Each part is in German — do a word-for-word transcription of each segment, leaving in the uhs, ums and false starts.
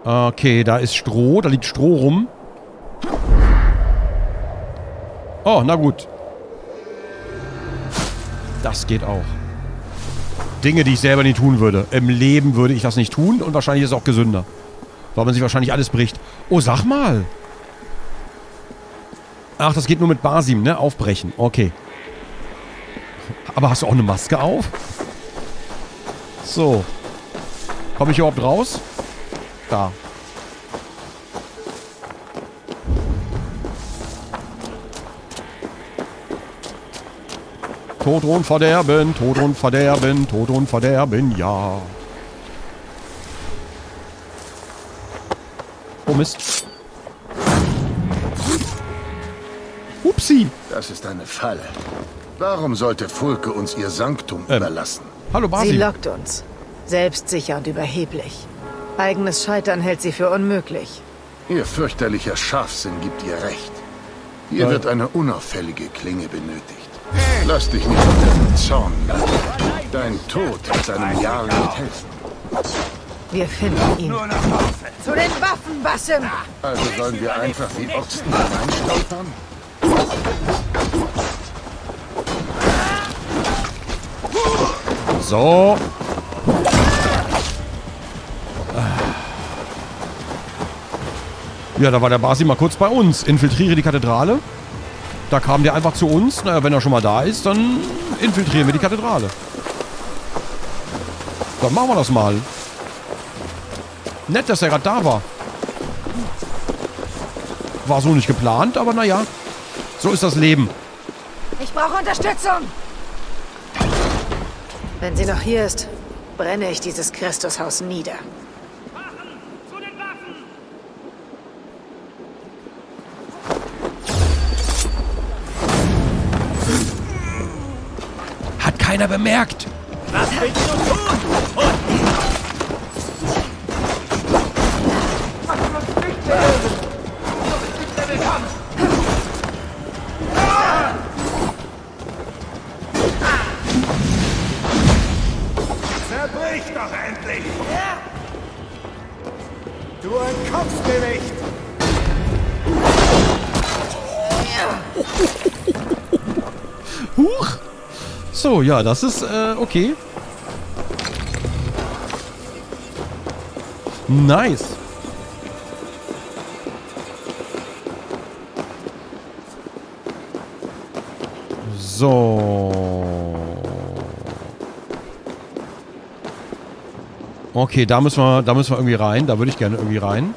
Okay, da ist Stroh. Da liegt Stroh rum. Oh, na gut. Das geht auch. Dinge, die ich selber nie tun würde. Im Leben würde ich das nicht tun und wahrscheinlich ist es auch gesünder. Weil man sich wahrscheinlich alles bricht. Oh, sag mal. Ach, das geht nur mit Basim, ne? Aufbrechen. Okay. Aber hast du auch eine Maske auf? So. Komme ich überhaupt raus? Da. Tod und Verderben, Tod und Verderben, Tod und Verderben, ja. Oh Mist. Upsi. Das ist eine Falle. Warum sollte Fulke uns ihr Sanktum ähm. überlassen? Hallo Basim. Sie lockt uns. Selbstsicher und überheblich. Eigenes Scheitern hält sie für unmöglich. Ihr fürchterlicher Scharfsinn gibt ihr recht. Hier Nein. wird eine unauffällige Klinge benötigt. Lass dich nicht unter den Zorn lassen. Dein Tod wird einem Jahr nicht helfen. Wir finden ihn. Zu den Waffen, Basim! Also sollen wir einfach wie Ochsen hineinstolpern? So. Ja, da war der Basim mal kurz bei uns. Infiltriere die Kathedrale. Da kam der einfach zu uns. Naja, wenn er schon mal da ist, dann infiltrieren wir die Kathedrale. Dann machen wir das mal. Nett, dass er gerade da war. War so nicht geplant, aber naja. So ist das Leben. Ich brauche Unterstützung! Wenn sie noch hier ist, brenne ich dieses Christushaus nieder. Zu den Waffen! Hat keiner bemerkt. Was willst du tun? Und Zerbrich doch endlich! Du ein Kopfgewicht! Huch. So, ja, das ist, äh, okay. Nice. So. Okay, da müssen wir, da müssen wir irgendwie rein. Da würde ich gerne irgendwie rein.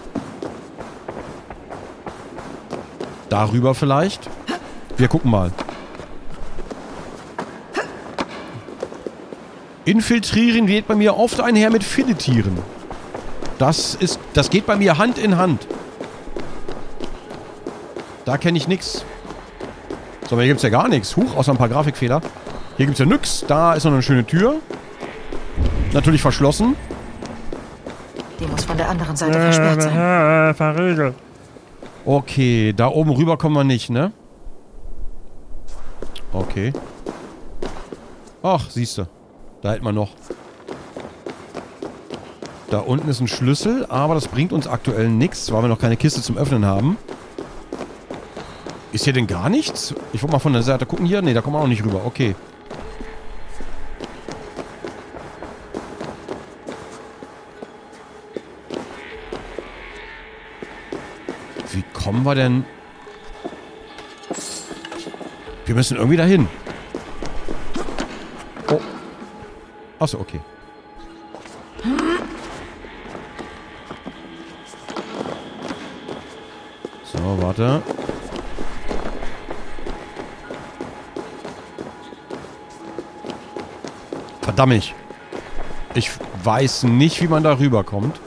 Darüber vielleicht. Wir gucken mal. Infiltrieren geht bei mir oft einher mit Filetieren. Das ist, das geht bei mir Hand in Hand. Da kenne ich nichts. So, aber hier gibt es ja gar nichts. Huch, außer ein paar Grafikfehler. Hier gibt es ja nix. Da ist noch eine schöne Tür. Natürlich verschlossen. Die muss von der anderen Seite versperrt sein. Verriegelt. Okay, da oben rüber kommen wir nicht, ne? Okay. Ach, siehst du. Da hält man noch. Da unten ist ein Schlüssel, aber das bringt uns aktuell nichts, weil wir noch keine Kiste zum Öffnen haben. Ist hier denn gar nichts? Ich wollte mal von der Seite gucken hier. Ne, da kommen wir auch nicht rüber. Okay. Wie kommen wir denn? Wir müssen irgendwie dahin. Oh. Achso, okay. So, warte. Verdammt. Ich weiß nicht, wie man da rüberkommt.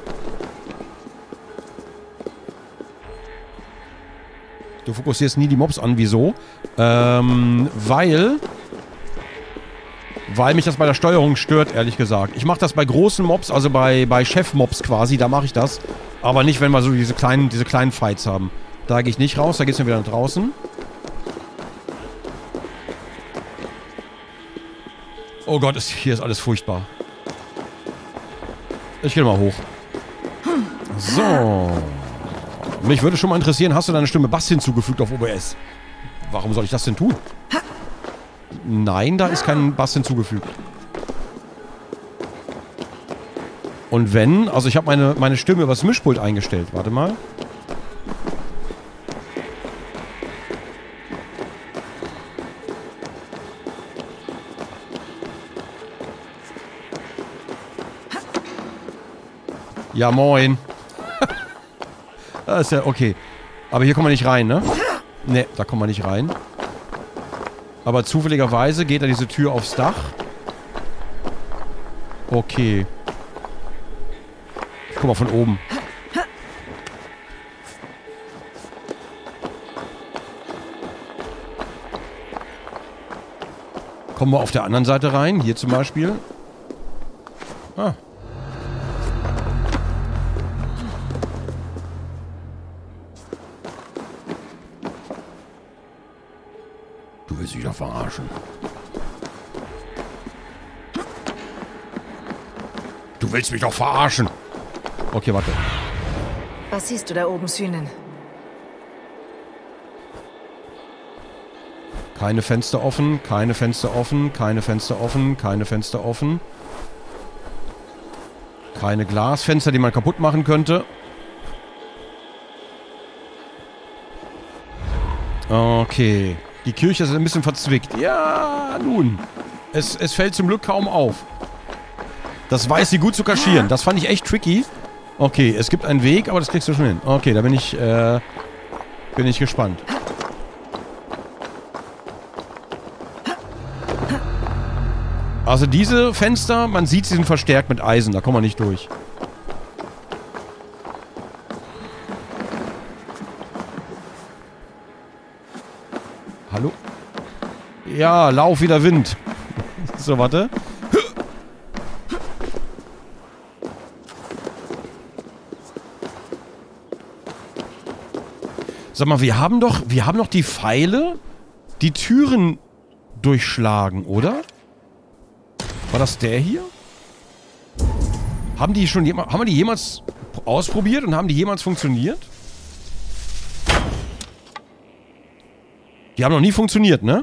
Du fokussierst nie die Mobs an. Wieso? Ähm, weil... Weil mich das bei der Steuerung stört, ehrlich gesagt. Ich mache das bei großen Mobs, also bei, bei Chef-Mobs quasi, da mache ich das. Aber nicht, wenn wir so diese kleinen, diese kleinen Fights haben. Da gehe ich nicht raus, da geht's mir wieder nach draußen. Oh Gott, ist, hier ist alles furchtbar. Ich gehe mal hoch. So. Mich würde schon mal interessieren, hast du deine Stimme Bass hinzugefügt auf O B S? Warum soll ich das denn tun? Nein, da ist kein Bass hinzugefügt. Und wenn, also ich habe meine, meine Stimme übers Mischpult eingestellt. Warte mal. Ja, moin. Das ist ja okay. Aber hier kommen wir nicht rein, ne? Ne, da kommen wir nicht rein. Aber zufälligerweise geht da diese Tür aufs Dach. Okay. Ich guck mal von oben. Kommen wir auf der anderen Seite rein. Hier zum Beispiel. Ah. Du willst mich doch verarschen. Du willst mich doch verarschen. Okay, warte. Was siehst du da oben, Sünen? Keine Fenster offen, keine Fenster offen, keine Fenster offen, keine Fenster offen. Keine Glasfenster, die man kaputt machen könnte. Okay. Die Kirche ist ein bisschen verzwickt. Ja, nun. Es, es fällt zum Glück kaum auf. Das weiß sie gut zu kaschieren. Das fand ich echt tricky. Okay, es gibt einen Weg, aber das kriegst du schon hin. Okay, da bin ich, äh, bin ich gespannt. Also diese Fenster, man sieht, sie sind verstärkt mit Eisen. Da kommen wir nicht durch. Hallo? Ja, lauf wie der Wind. So, warte. Sag mal, wir haben doch, wir haben doch die Pfeile, die Türen durchschlagen, oder? War das der hier? Haben die schon jemals, haben wir die jemals ausprobiert und haben die jemals funktioniert? Die haben noch nie funktioniert, ne?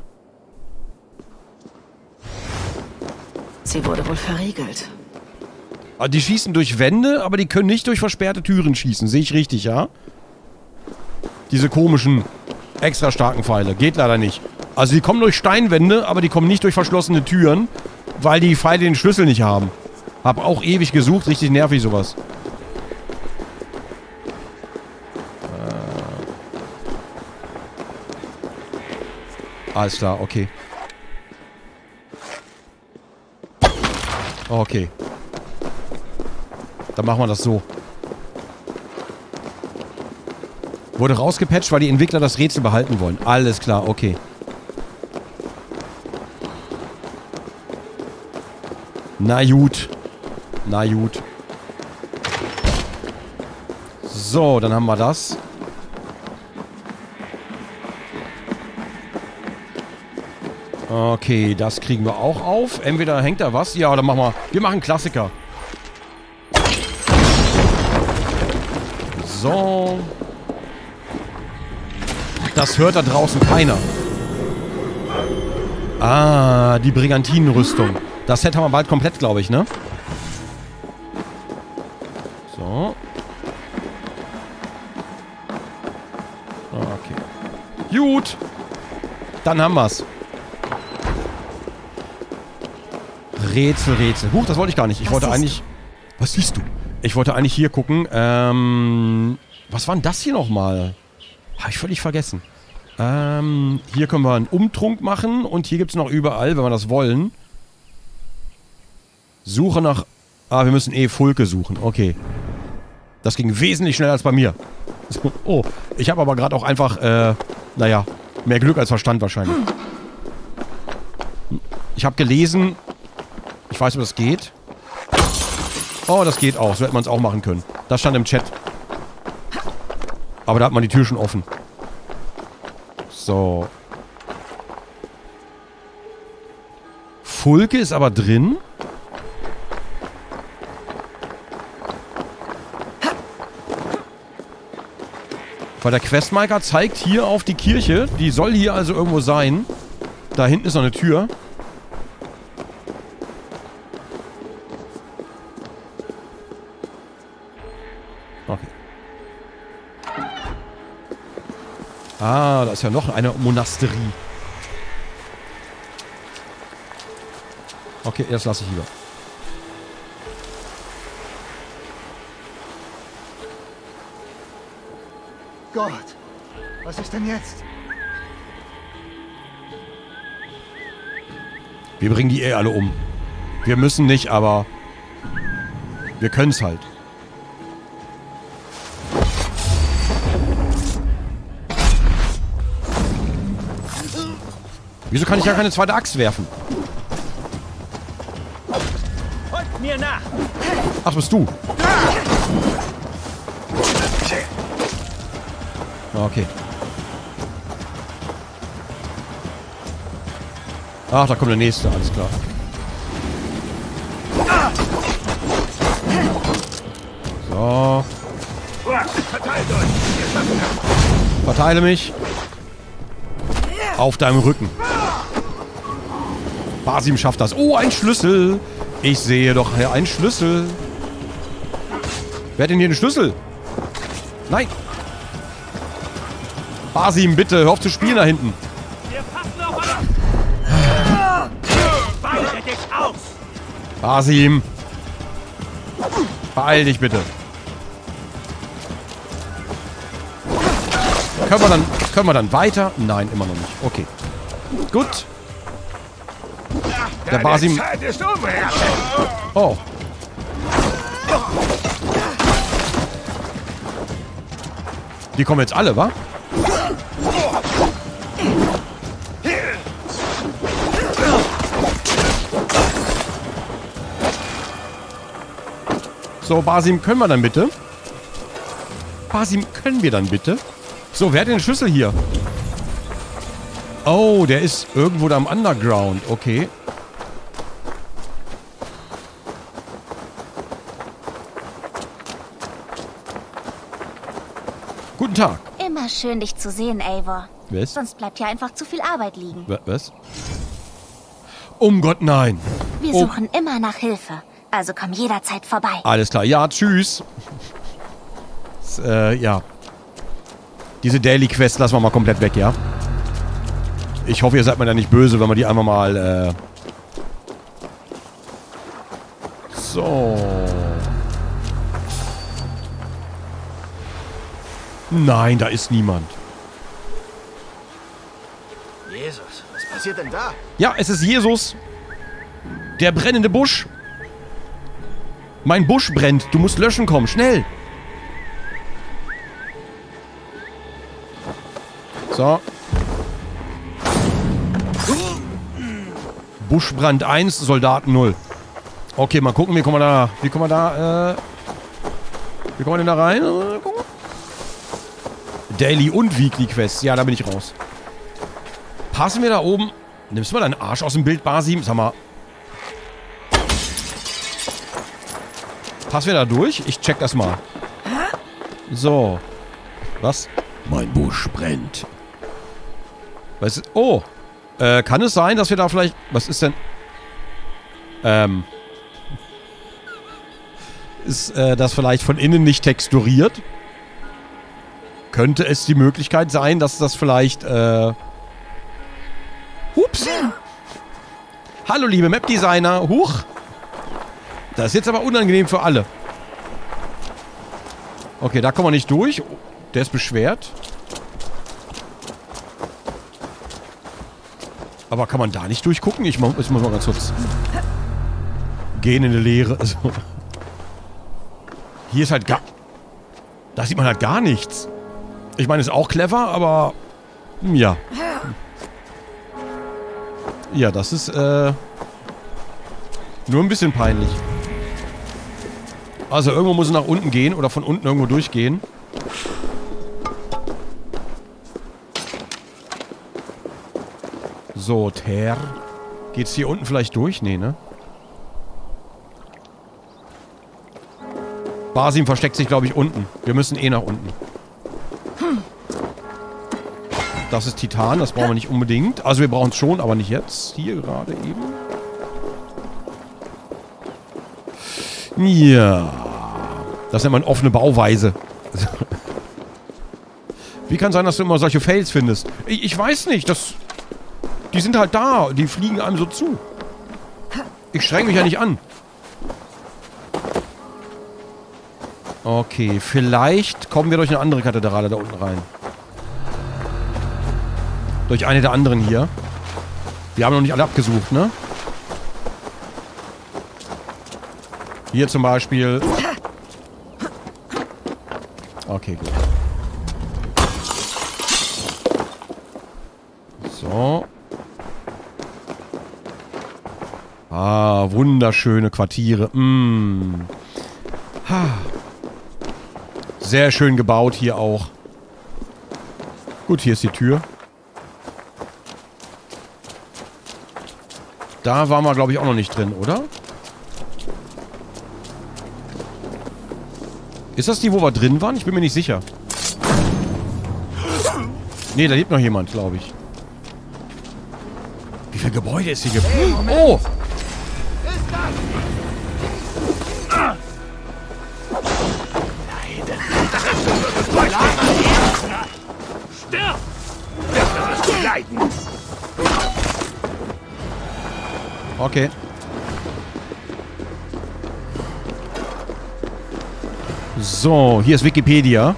Sie wurde wohl verriegelt. Die schießen durch Wände, aber die können nicht durch versperrte Türen schießen. Sehe ich richtig, ja? Diese komischen, extra starken Pfeile. Geht leider nicht. Also die kommen durch Steinwände, aber die kommen nicht durch verschlossene Türen, weil die Pfeile den Schlüssel nicht haben. Hab auch ewig gesucht. Richtig nervig sowas. Äh. Alles klar, okay. Okay. Dann machen wir das so. Wurde rausgepatcht, weil die Entwickler das Rätsel behalten wollen. Alles klar, okay. Na gut. Na gut. So, dann haben wir das. Okay, das kriegen wir auch auf. Entweder hängt da was. Ja, dann machen wir... Wir machen Klassiker. So. Das hört da draußen keiner. Ah, die Brigantinenrüstung. Das Set haben wir bald komplett, glaube ich, ne? So. Okay. Gut. Dann haben wir's. Rätsel, Rätsel. Huch, das wollte ich gar nicht. Ich was wollte eigentlich... Du? Was siehst du? Ich wollte eigentlich hier gucken. Ähm... Was war denn das hier nochmal? Habe ich völlig vergessen. Ähm... Hier können wir einen Umtrunk machen. Und hier gibt es noch überall, wenn wir das wollen. Suche nach... Ah, wir müssen eh Fulke suchen. Okay. Das ging wesentlich schneller als bei mir. Oh, ich habe aber gerade auch einfach, äh... Naja, mehr Glück als Verstand wahrscheinlich. Ich habe gelesen... Ich weiß, ob das geht. Oh, das geht auch. So hätte man es auch machen können. Das stand im Chat. Aber da hat man die Tür schon offen. So. Fulke ist aber drin. Weil der Questmarker zeigt hier auf die Kirche. Die soll hier also irgendwo sein. Da hinten ist noch eine Tür. Okay. Ah, da ist ja noch eine Monasterie. Okay, das lasse ich lieber. Gott, was ist denn jetzt? Wir bringen die eh alle um. Wir müssen nicht, aber wir können es halt. Wieso kann ich ja keine zweite Axt werfen? Folgt mir nach! Ach, bist du? Okay. Ach, da kommt der nächste, alles klar. So. Verteile mich. Auf deinem Rücken. Basim schafft das. Oh, ein Schlüssel. Ich sehe doch hier einen Schlüssel. Wer hat denn hier einen Schlüssel? Nein. Basim, bitte, hör auf zu spielen da hinten. Wir passen auf alle! Weite dich aus! Basim. Beeil dich bitte. Können wir dann, können wir dann weiter? Nein, immer noch nicht. Okay. Gut. Der Basim... Oh. Die kommen jetzt alle, wa? So, Basim, können wir dann bitte? Basim, können wir dann bitte? So, wer hat den Schlüssel hier? Oh, der ist irgendwo da im Underground. Okay. Guten Tag. Immer schön, dich zu sehen, Eivor. Was? Sonst bleibt hier einfach zu viel Arbeit liegen. Was? Um Gott, nein. Wir Oh. suchen immer nach Hilfe. Also komm jederzeit vorbei. Alles klar. Ja, tschüss. Das, äh, ja. Diese Daily Quest lassen wir mal komplett weg, ja? Ich hoffe, ihr seid mir da nicht böse, wenn wir die einfach mal, äh... So. Nein, da ist niemand. Jesus, was passiert denn da? Ja, es ist Jesus. Der brennende Busch. Mein Busch brennt. Du musst löschen kommen. Schnell. So. Buschbrand eins, Soldaten null. Okay, mal gucken, wie kommen wir da... Wie kommen wir da, äh... Wie kommen wir denn da rein? Äh, gucken. Daily und Weekly Quests. Ja, da bin ich raus. Passen wir da oben... Nimmst du mal deinen Arsch aus dem Bild, Basim? Sag mal... Passen wir da durch? Ich check das mal. So. Was? Mein Busch brennt. Was ist... Oh. Äh, kann es sein, dass wir da vielleicht... Was ist denn... Ähm... Ist äh, das vielleicht von innen nicht texturiert? Könnte es die Möglichkeit sein, dass das vielleicht... Äh... Hups. Hallo, liebe Map-Designer. Huch. Das ist jetzt aber unangenehm für alle. Okay, da kommen wir nicht durch. Der ist beschwert. Aber kann man da nicht durchgucken? Ich muss mal ganz kurz... Gehen in die Leere. Also. Hier ist halt gar... Da sieht man halt gar nichts. Ich meine, ist auch clever, aber... Ja. Ja, das ist, äh... nur ein bisschen peinlich. Also irgendwo muss es nach unten gehen oder von unten irgendwo durchgehen. So, Ter. Geht's hier unten vielleicht durch? Nee, ne? Basim versteckt sich, glaube ich, unten. Wir müssen eh nach unten. Das ist Titan, das brauchen wir nicht unbedingt. Also wir brauchen es schon, aber nicht jetzt. Hier gerade eben. Ja. Das nennt man offene Bauweise. Wie kann sein, dass du immer solche Fails findest? Ich, ich weiß nicht, das... Die sind halt da, die fliegen einem so zu. Ich streng mich ja nicht an. Okay, vielleicht kommen wir durch eine andere Kathedrale da unten rein. Durch eine der anderen hier. Wir haben noch nicht alle abgesucht, ne? Hier zum Beispiel. Okay, gut. So. Ah, wunderschöne Quartiere. Mm. Ha. Sehr schön gebaut hier auch. Gut, hier ist die Tür. Da waren wir, glaube ich, auch noch nicht drin, oder? Ist das die, wo wir drin waren? Ich bin mir nicht sicher. Nee, da lebt noch jemand, glaube ich. Wie viele Gebäude ist hier gibt? Oh! Stirb! Okay. So, hier ist Wikipedia.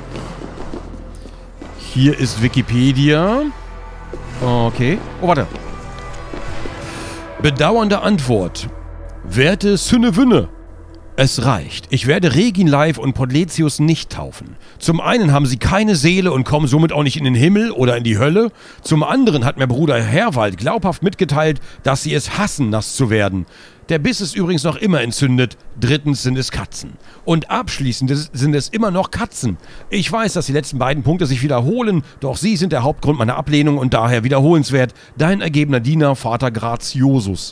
Hier ist Wikipedia. Okay. Oh, warte. Bedauernde Antwort. Werte Sünnewünne. Es reicht. Ich werde Regin Live und Podletius nicht taufen. Zum einen haben sie keine Seele und kommen somit auch nicht in den Himmel oder in die Hölle. Zum anderen hat mir Bruder Herwald glaubhaft mitgeteilt, dass sie es hassen, nass zu werden. Der Biss ist übrigens noch immer entzündet. Drittens sind es Katzen. Und abschließend sind es immer noch Katzen. Ich weiß, dass die letzten beiden Punkte sich wiederholen, doch sie sind der Hauptgrund meiner Ablehnung und daher wiederholenswert. Dein ergebener Diener, Vater Gratiosus.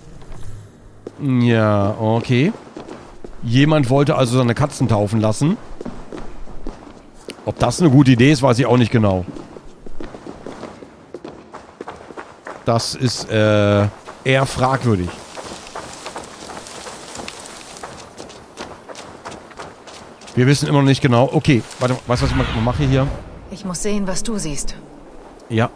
Ja, okay. Jemand wollte also seine Katzen taufen lassen. Ob das eine gute Idee ist, weiß ich auch nicht genau. Das ist äh, eher fragwürdig. Wir wissen immer noch nicht genau. Okay, warte, weißt du, was ich mal mache hier? Ich muss sehen, was du siehst. Ja.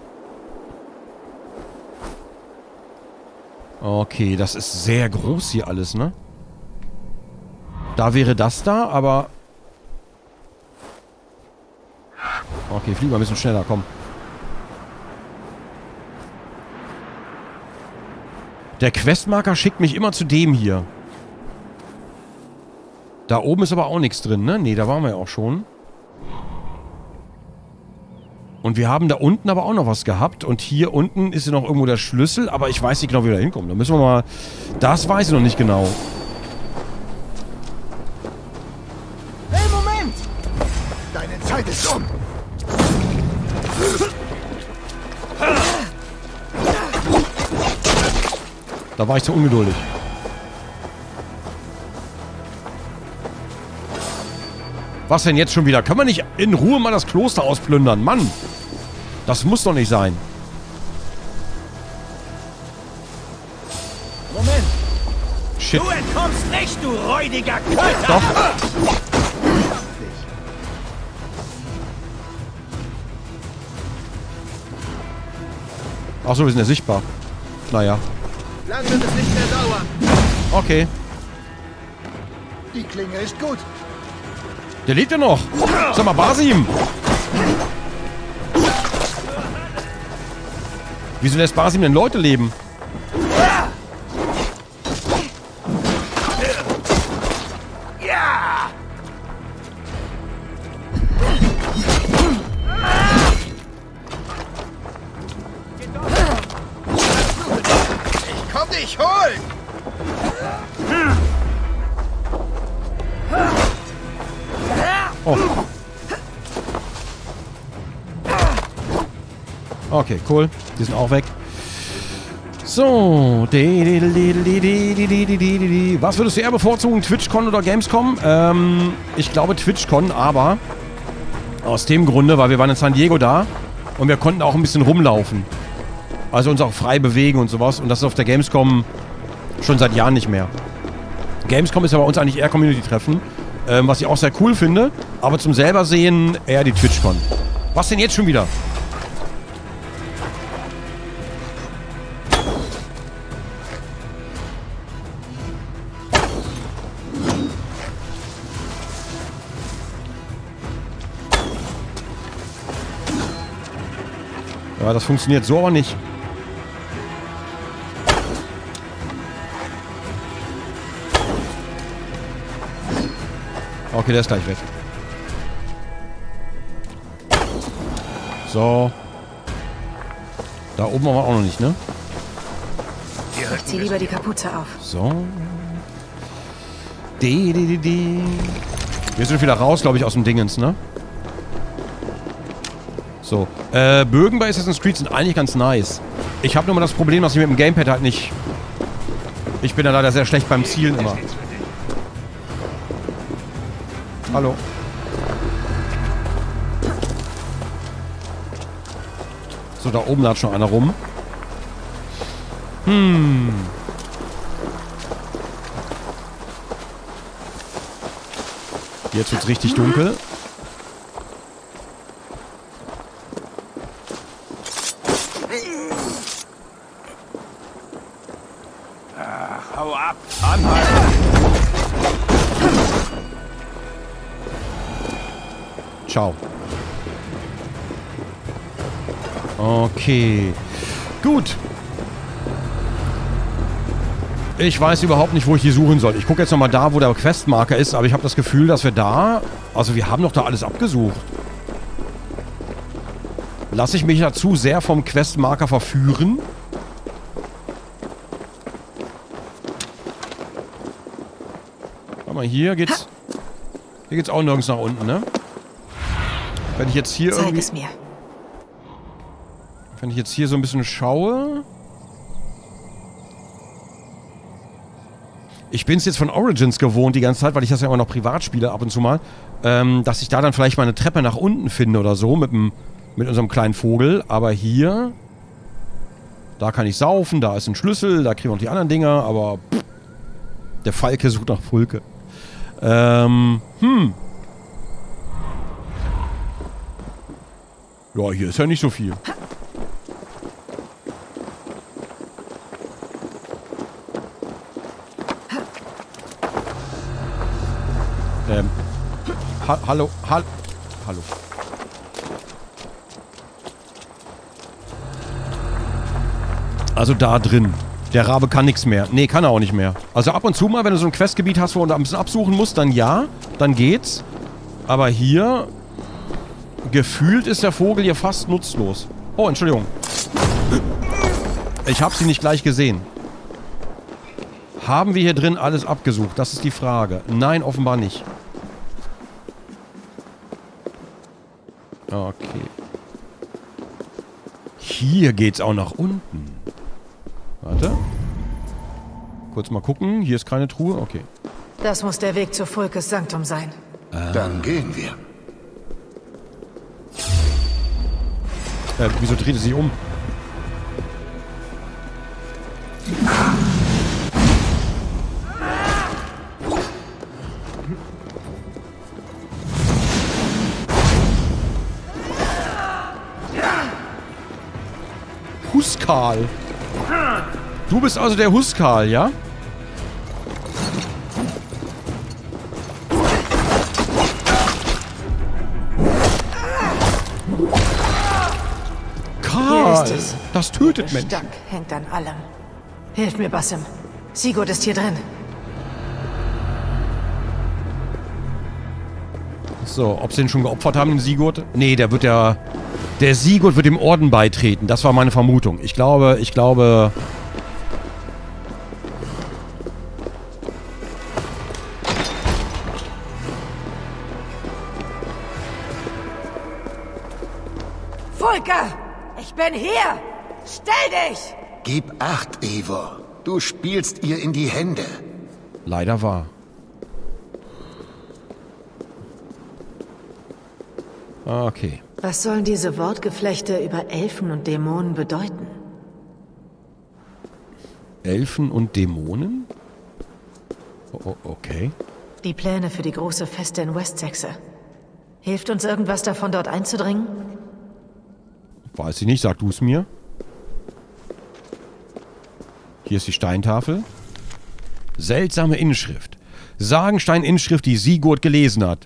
Okay, das ist sehr groß hier alles, ne? Da wäre das da, aber... Okay, fliegen wir ein bisschen schneller, komm. Der Questmarker schickt mich immer zu dem hier. Da oben ist aber auch nichts drin, ne? Ne, da waren wir ja auch schon. Und wir haben da unten aber auch noch was gehabt. Und hier unten ist ja noch irgendwo der Schlüssel, aber ich weiß nicht genau, wie wir da hinkommen. Da müssen wir mal... Das weiß ich noch nicht genau. Hey, Moment! Deine Zeit ist um! Da war ich zu ungeduldig. Was denn jetzt schon wieder? Können wir nicht in Ruhe mal das Kloster ausplündern? Mann! Das muss doch nicht sein. Moment! Shit. Du entkommst nicht, du räudiger Köter! Doch. Achso, wir sind ja sichtbar. Naja. Lang wird es nicht mehr dauern. Okay. Die Klinge ist gut. Der lebt ja noch. Sag mal, Basim. Wieso lässt Basim denn Leute leben? Ja! Ich komm dich holen! Oh. Okay, cool. Die sind auch weg. So. Was würdest du eher bevorzugen? TwitchCon oder Gamescom? Ähm, ich glaube TwitchCon, aber aus dem Grunde, weil wir waren in San Diego da Und wir konnten auch ein bisschen rumlaufen. Also uns auch frei bewegen und sowas. Und das ist auf der Gamescom schon seit Jahren nicht mehr. Gamescom ist ja bei uns eigentlich eher Community-Treffen. Ähm, was ich auch sehr cool finde. Aber zum selber sehen eher die TwitchCon. Was denn jetzt schon wieder? Ja, das funktioniert so aber nicht. Okay, der ist gleich weg. So. Da oben aber auch noch nicht, ne? Ich zieh lieber die Kapuze auf. So. De, de, de, de. Wir sind wieder raus, glaube ich, aus dem Dingens, ne? So. Äh, Bögen bei Assassin's Creed sind eigentlich ganz nice. Ich habe nur mal das Problem, dass ich mit dem Gamepad halt nicht... Ich bin ja leider sehr schlecht beim Zielen immer. Hallo. So, da oben hat schon einer rum. Hm. Jetzt wird's richtig dunkel. Ach, hau ab! Anhalten! Ciao. Okay. Gut. Ich weiß überhaupt nicht, wo ich die suchen soll. Ich gucke jetzt nochmal da, wo der Questmarker ist, aber ich habe das Gefühl, dass wir da... Also wir haben doch da alles abgesucht. Lasse ich mich dazu sehr vom Questmarker verführen? Warte mal, hier geht's... Hier geht's auch nirgends nach unten, ne? Wenn ich jetzt hier Zeig irgendwie... es mir. Wenn ich jetzt hier so ein bisschen schaue... Ich bin es jetzt von Origins gewohnt die ganze Zeit, weil ich das ja immer noch privat spiele ab und zu mal, ähm, dass ich da dann vielleicht mal eine Treppe nach unten finde oder so mit, dem, mit unserem kleinen Vogel. Aber hier... Da kann ich saufen, da ist ein Schlüssel, da kriegen wir noch die anderen Dinger, aber... Pff, der Falke sucht nach Fulke. Ähm, hm... Ja, hier ist ja nicht so viel. Ähm. Ha hallo, ha hallo. Also da drin. Der Rabe kann nichts mehr. Nee, kann er auch nicht mehr. Also ab und zu mal, wenn du so ein Questgebiet hast, wo du ein bisschen absuchen musst, dann ja, dann geht's. Aber hier... Gefühlt ist der Vogel hier fast nutzlos. Oh, Entschuldigung. Ich habe sie nicht gleich gesehen. Haben wir hier drin alles abgesucht? Das ist die Frage. Nein, offenbar nicht. Okay. Hier geht's auch nach unten. Warte. Kurz mal gucken. Hier ist keine Truhe. Okay. Das muss der Weg zu Fulkes Sanktum sein. Ah. Dann gehen wir. Äh, wieso dreht es sich um? Huskal. Du bist also der Huskal, ja? Karl, das tötet Menschen. Der Stank hängt an allem. Hilf mir, Basim. Sigurd ist hier drin. So, ob sie den schon geopfert haben, den Sigurd? Nee, der wird ja... Der Sigurd wird dem Orden beitreten. Das war meine Vermutung. Ich glaube, ich glaube... Fulke! Ich bin hier! Stell dich! Gib acht, Eivor. Du spielst ihr in die Hände. Leider wahr. Okay. Was sollen diese Wortgeflechte über Elfen und Dämonen bedeuten? Elfen und Dämonen? Oh, okay. Die Pläne für die große Feste in Wessex. Hilft uns irgendwas davon, dort einzudringen? Weiß ich nicht, sag du es mir. Hier ist die Steintafel. Seltsame Inschrift. Sagenstein-Inschrift, die Sigurd gelesen hat.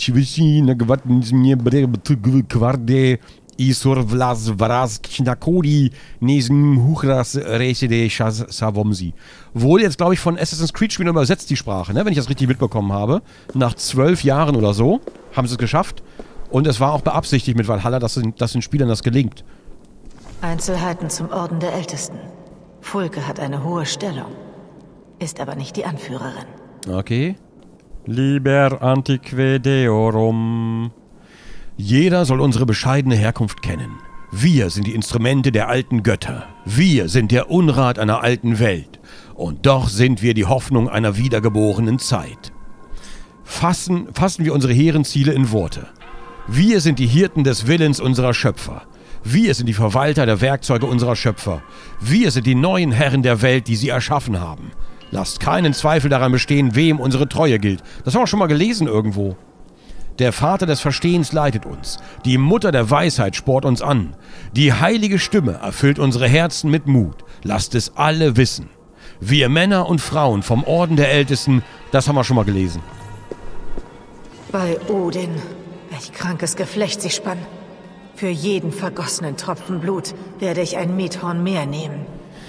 Wurde jetzt, glaube ich, von Assassin's Creed Spielern übersetzt, die Sprache, ne? Wenn ich das richtig mitbekommen habe. Nach zwölf Jahren oder so haben sie es geschafft. Und es war auch beabsichtigt mit Valhalla, dass, dass den Spielern das gelingt. Einzelheiten zum Orden der Ältesten. Fulke hat eine hohe Stellung, ist aber nicht die Anführerin. Okay. Liber antique deorum. Jeder soll unsere bescheidene Herkunft kennen. Wir sind die Instrumente der alten Götter. Wir sind der Unrat einer alten Welt. Und doch sind wir die Hoffnung einer wiedergeborenen Zeit. Fassen, fassen wir unsere hehren Ziele in Worte. Wir sind die Hirten des Willens unserer Schöpfer. Wir sind die Verwalter der Werkzeuge unserer Schöpfer. Wir sind die neuen Herren der Welt, die sie erschaffen haben. Lasst keinen Zweifel daran bestehen, wem unsere Treue gilt. Das haben wir schon mal gelesen irgendwo. Der Vater des Verstehens leitet uns. Die Mutter der Weisheit spornt uns an. Die heilige Stimme erfüllt unsere Herzen mit Mut. Lasst es alle wissen. Wir Männer und Frauen vom Orden der Ältesten, das haben wir schon mal gelesen. Bei Odin, welch krankes Geflecht sie spannen. Für jeden vergossenen Tropfen Blut werde ich ein Methorn mehr nehmen.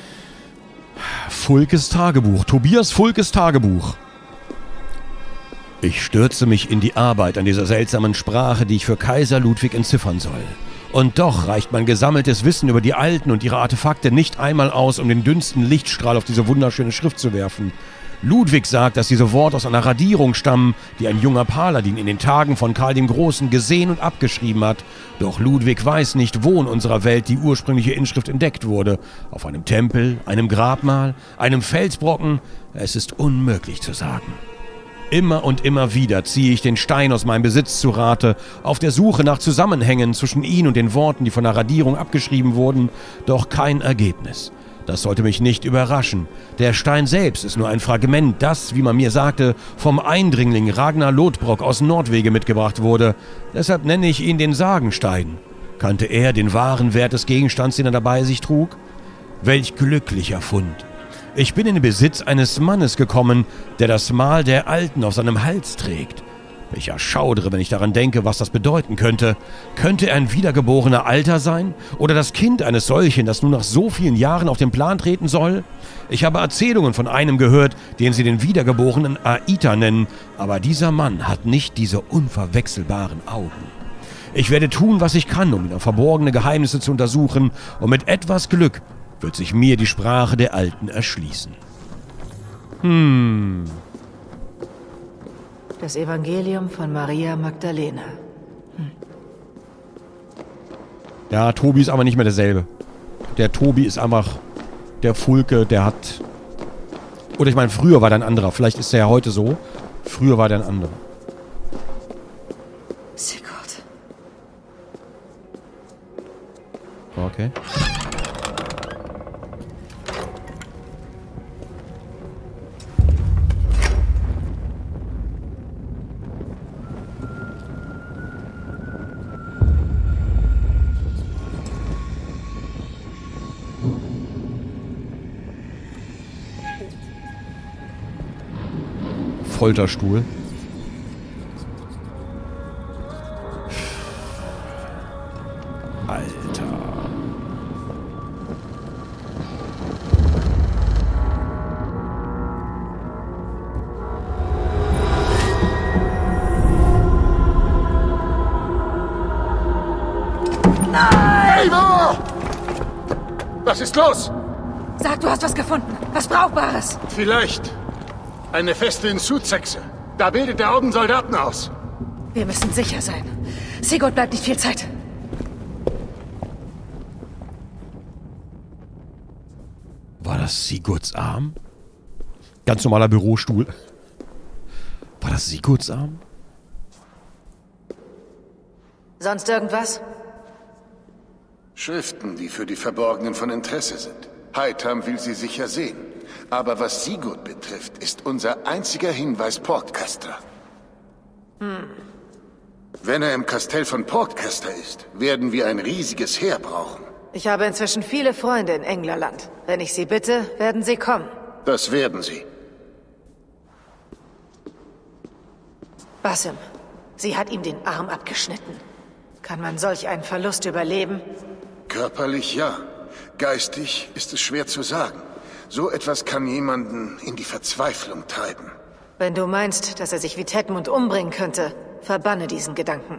Fulkes Tagebuch. Tobias Fulkes Tagebuch. Ich stürze mich in die Arbeit an dieser seltsamen Sprache, die ich für Kaiser Ludwig entziffern soll. Und doch reicht mein gesammeltes Wissen über die Alten und ihre Artefakte nicht einmal aus, um den dünnsten Lichtstrahl auf diese wunderschöne Schrift zu werfen. Ludwig sagt, dass diese Worte aus einer Radierung stammen, die ein junger Paladin in den Tagen von Karl dem Großen gesehen und abgeschrieben hat. Doch Ludwig weiß nicht, wo in unserer Welt die ursprüngliche Inschrift entdeckt wurde. Auf einem Tempel, einem Grabmal, einem Felsbrocken. Es ist unmöglich zu sagen. Immer und immer wieder ziehe ich den Stein aus meinem Besitz zu Rate, auf der Suche nach Zusammenhängen zwischen ihn und den Worten, die von der Radierung abgeschrieben wurden, doch kein Ergebnis. Das sollte mich nicht überraschen. Der Stein selbst ist nur ein Fragment, das, wie man mir sagte, vom Eindringling Ragnar Lodbrok aus Nordwege mitgebracht wurde. Deshalb nenne ich ihn den Sagenstein. Kannte er den wahren Wert des Gegenstands, den er dabei sich trug? Welch glücklicher Fund! Ich bin in den Besitz eines Mannes gekommen, der das Mal der Alten auf seinem Hals trägt. Ich erschaudere, wenn ich daran denke, was das bedeuten könnte. Könnte er ein wiedergeborener Alter sein? Oder das Kind eines solchen, das nun nach so vielen Jahren auf den Plan treten soll? Ich habe Erzählungen von einem gehört, den sie den wiedergeborenen Aita nennen, aber dieser Mann hat nicht diese unverwechselbaren Augen. Ich werde tun, was ich kann, um ihn auf verborgene Geheimnisse zu untersuchen, und mit etwas Glück wird sich mir die Sprache der Alten erschließen. Hm... Das Evangelium von Maria Magdalena. Hm. Ja, Tobi ist aber nicht mehr derselbe. Der Tobi ist einfach der Fulke, der hat... Oder ich meine, früher war der ein anderer. Vielleicht ist er ja heute so. Früher war der ein anderer. Sigurd. Okay. Folterstuhl. Alter. Nein! Eivor! Was ist los? Sag, du hast was gefunden. Was Brauchbares. Vielleicht eine Feste in Sussex. Da bildet der Orden Soldaten aus. Wir müssen sicher sein. Sigurd bleibt nicht viel Zeit. War das Sigurds Arm? Ganz normaler Bürostuhl. War das Sigurds Arm? Sonst irgendwas? Schriften, die für die Verborgenen von Interesse sind. Hightam will sie sicher sehen. Aber was Sigurd betrifft, ist unser einziger Hinweis Portcaster. Hm. Wenn er im Kastell von Portcaster ist, werden wir ein riesiges Heer brauchen. Ich habe inzwischen viele Freunde in Englerland. Wenn ich sie bitte, werden sie kommen. Das werden sie. Basim, sie hat ihm den Arm abgeschnitten. Kann man solch einen Verlust überleben? Körperlich ja. Geistig ist es schwer zu sagen. So etwas kann jemanden in die Verzweiflung treiben. Wenn du meinst, dass er sich wie Tedmund umbringen könnte, verbanne diesen Gedanken.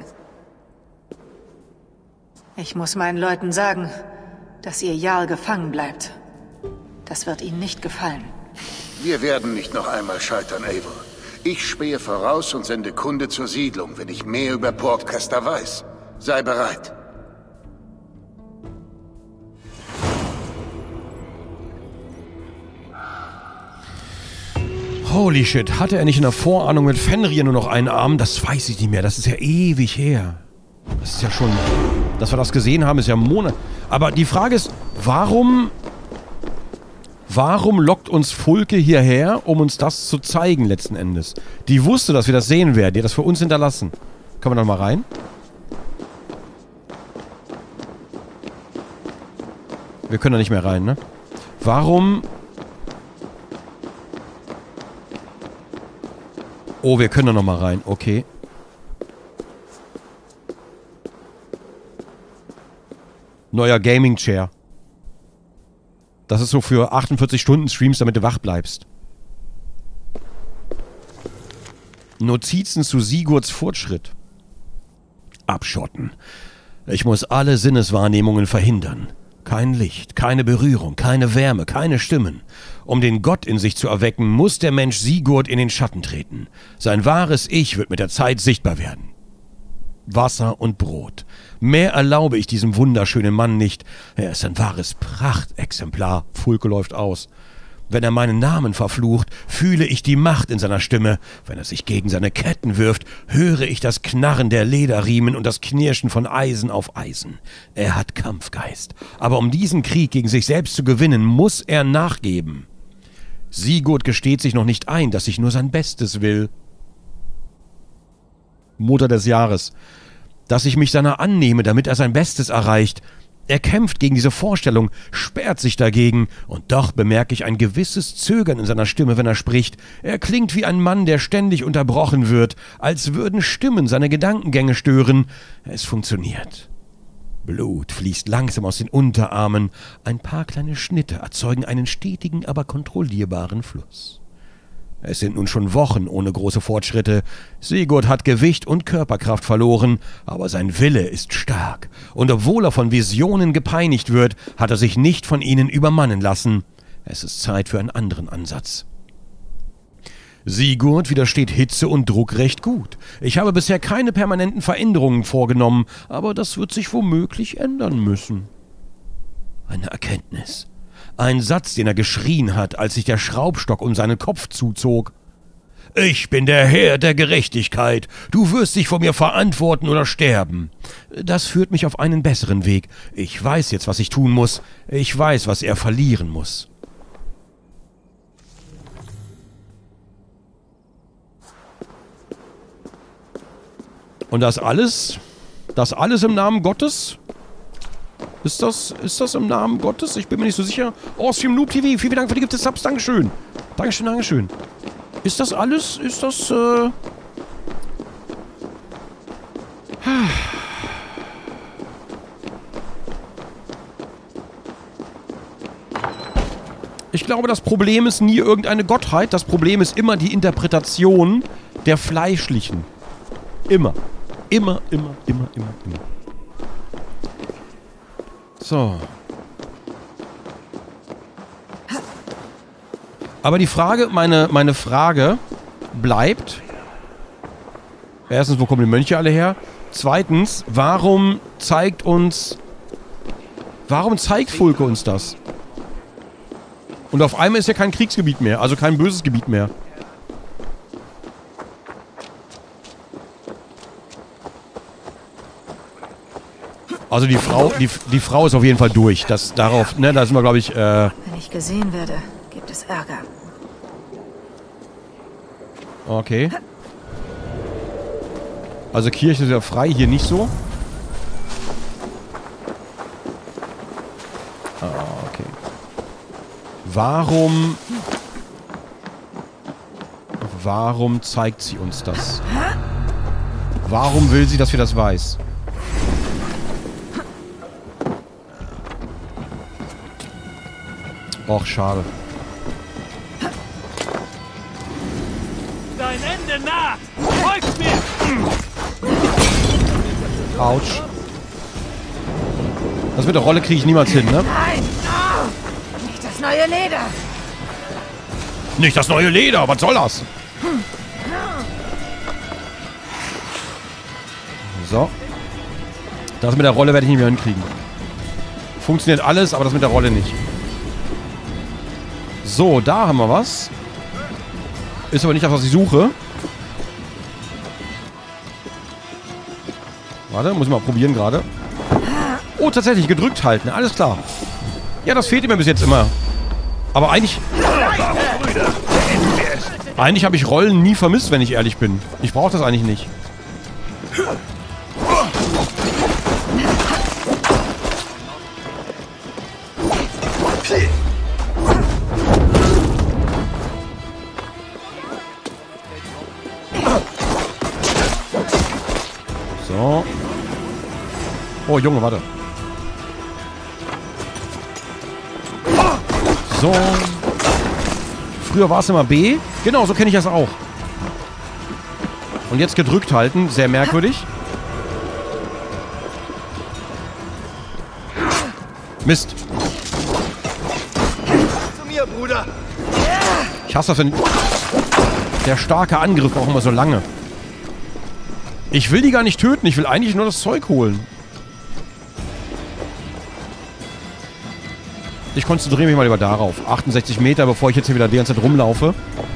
Ich muss meinen Leuten sagen, dass ihr Jarl gefangen bleibt. Das wird ihnen nicht gefallen. Wir werden nicht noch einmal scheitern, Eivor. Ich spähe voraus und sende Kunde zur Siedlung, wenn ich mehr über Portcaster weiß. Sei bereit. Holy shit, hatte er nicht in der Vorahnung mit Fenrir nur noch einen Arm? Das weiß ich nicht mehr, das ist ja ewig her. Das ist ja schon... Dass wir das gesehen haben, ist ja Monat. Aber die Frage ist, warum... Warum lockt uns Fulke hierher, um uns das zu zeigen, letzten Endes? Die wusste, dass wir das sehen werden. Die hat das für uns hinterlassen. Können wir da mal rein? Wir können da nicht mehr rein, ne? Warum... Oh, wir können da noch mal rein. Okay. Neuer Gaming Chair. Das ist so für achtundvierzig Stunden Streams, damit du wach bleibst. Notizen zu Sigurds Fortschritt. Abschotten. Ich muss alle Sinneswahrnehmungen verhindern. Kein Licht, keine Berührung, keine Wärme, keine Stimmen. Um den Gott in sich zu erwecken, muss der Mensch Sigurd in den Schatten treten. Sein wahres Ich wird mit der Zeit sichtbar werden. Wasser und Brot. Mehr erlaube ich diesem wunderschönen Mann nicht. Er ist ein wahres Prachtexemplar. Fulke läuft aus. Wenn er meinen Namen verflucht, fühle ich die Macht in seiner Stimme. Wenn er sich gegen seine Ketten wirft, höre ich das Knarren der Lederriemen und das Knirschen von Eisen auf Eisen. Er hat Kampfgeist. Aber um diesen Krieg gegen sich selbst zu gewinnen, muss er nachgeben. Sigurd gesteht sich noch nicht ein, dass ich nur sein Bestes will. Mutter des Jahres. Dass ich mich seiner annehme, damit er sein Bestes erreicht. Er kämpft gegen diese Vorstellung, sperrt sich dagegen, und doch bemerke ich ein gewisses Zögern in seiner Stimme, wenn er spricht. Er klingt wie ein Mann, der ständig unterbrochen wird, als würden Stimmen seine Gedankengänge stören. Es funktioniert. Blut fließt langsam aus den Unterarmen. Ein paar kleine Schnitte erzeugen einen stetigen, aber kontrollierbaren Fluss. Es sind nun schon Wochen ohne große Fortschritte. Sigurd hat Gewicht und Körperkraft verloren, aber sein Wille ist stark. Und obwohl er von Visionen gepeinigt wird, hat er sich nicht von ihnen übermannen lassen. Es ist Zeit für einen anderen Ansatz. Sigurd widersteht Hitze und Druck recht gut. Ich habe bisher keine permanenten Veränderungen vorgenommen, aber das wird sich womöglich ändern müssen. Eine Erkenntnis. Ein Satz, den er geschrien hat, als sich der Schraubstock um seinen Kopf zuzog. Ich bin der Herr der Gerechtigkeit. Du wirst dich vor mir verantworten oder sterben. Das führt mich auf einen besseren Weg. Ich weiß jetzt, was ich tun muss. Ich weiß, was er verlieren muss. Und das alles? Das alles im Namen Gottes? Ist das, ist das im Namen Gottes? Ich bin mir nicht so sicher. Awesome Noob T V, vielen, vielen Dank für die Gift des Subs. Dankeschön. Dankeschön, Dankeschön. Ist das alles? Ist das, äh... Ich glaube, das Problem ist nie irgendeine Gottheit. Das Problem ist immer die Interpretation der Fleischlichen. Immer. Immer, immer, immer, immer, immer. So. Aber die Frage, meine, meine Frage bleibt, erstens, wo kommen die Mönche alle her? Zweitens, warum zeigt uns, warum zeigt Fulke uns das? Und auf einmal ist ja kein Kriegsgebiet mehr, also kein böses Gebiet mehr. Also die Frau, die, die Frau ist auf jeden Fall durch. Das, darauf, ne, da sind wir, glaube ich, äh... Wenn ich gesehen werde, gibt es Ärger. Okay. Also Kirche ist ja frei, hier nicht so. Ah, okay. Warum... Warum zeigt sie uns das? Warum will sie, dass wir das weiß? Och, schade. Dein Ende naht! Folgt mir! Autsch. Das mit der Rolle kriege ich niemals hin, ne? Nein! Oh, nicht das neue Leder! Nicht das neue Leder, was soll das? So. Das mit der Rolle werde ich nicht mehr hinkriegen. Funktioniert alles, aber das mit der Rolle nicht. So, da haben wir was. Ist aber nicht das, was ich suche. Warte, muss ich mal probieren gerade. Oh, tatsächlich, gedrückt halten. Alles klar. Ja, das fehlt mir bis jetzt immer. Aber eigentlich... Eigentlich habe ich Rollen nie vermisst, wenn ich ehrlich bin. Ich brauche das eigentlich nicht. So. Oh, Junge, warte. So. Früher war es immer B. Genau, so kenne ich das auch. Und jetzt gedrückt halten. Sehr merkwürdig. Mist. Zu mir, Bruder. Ich hasse das, wenn... Der starke Angriff braucht immer so lange. Ich will die gar nicht töten. Ich will eigentlich nur das Zeug holen. Ich konzentriere mich mal lieber darauf. achtundsechzig Meter, bevor ich jetzt hier wieder die ganze Zeit rumlaufe.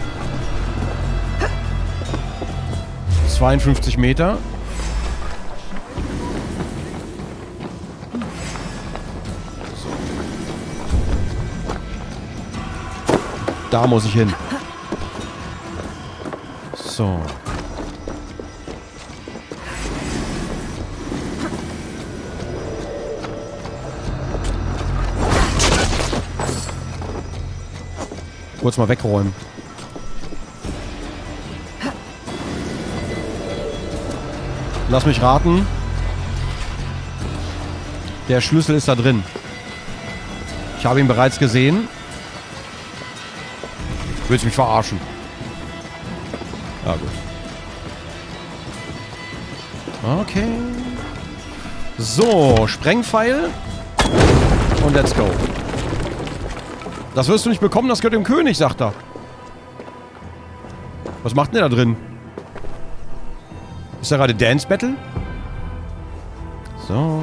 zweiundfünfzig Meter. So. Da muss ich hin. So. Kurz mal wegräumen. Lass mich raten. Der Schlüssel ist da drin. Ich habe ihn bereits gesehen. Willst du mich verarschen? Ja, gut. Okay. So, Sprengpfeil. Und let's go. Das wirst du nicht bekommen, das gehört dem König, sagt er. Was macht denn der da drin? Ist da gerade Dance Battle? So.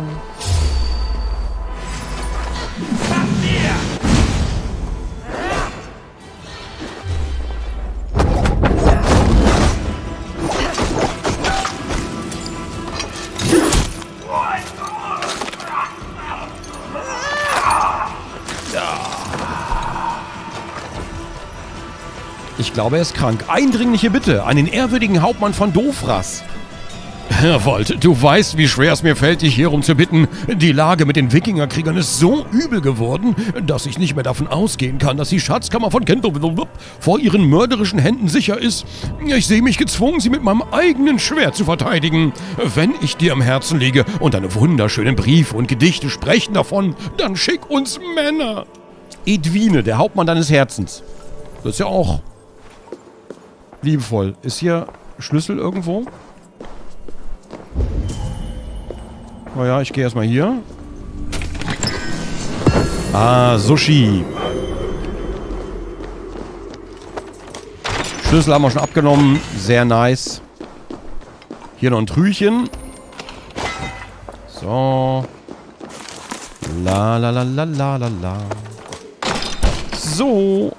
Ich glaube, er ist krank. Eindringliche Bitte an den ehrwürdigen Hauptmann von Dofras. Herr Wolt, du weißt, wie schwer es mir fällt, dich hierum zu bitten. Die Lage mit den Wikingerkriegern ist so übel geworden, dass ich nicht mehr davon ausgehen kann, dass die Schatzkammer von Kentelwillup vor ihren mörderischen Händen sicher ist. Ich sehe mich gezwungen, sie mit meinem eigenen Schwert zu verteidigen. Wenn ich dir am Herzen liege und deine wunderschönen Briefe und Gedichte sprechen davon, dann schick uns Männer. Edwine, der Hauptmann deines Herzens. Das ist ja auch liebevoll. Ist hier Schlüssel irgendwo? Naja, ich gehe erstmal hier. Ah, Sushi. Schlüssel haben wir schon abgenommen. Sehr nice. Hier noch ein Trüchen. So. La la la la la la la. So.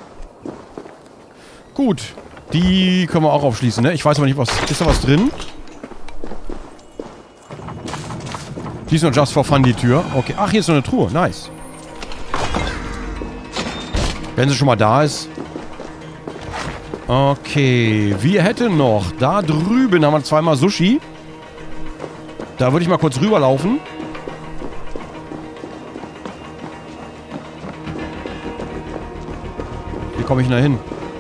Gut. Die können wir auch aufschließen, ne? Ich weiß aber nicht, was... Ist da was drin? Die ist nur just for fun, die Tür. Okay. Ach, hier ist so eine Truhe. Nice. Wenn sie schon mal da ist. Okay. Wir hätten noch... Da drüben haben wir zweimal Sushi. Da würde ich mal kurz rüberlaufen. Wie komme ich denn da hin?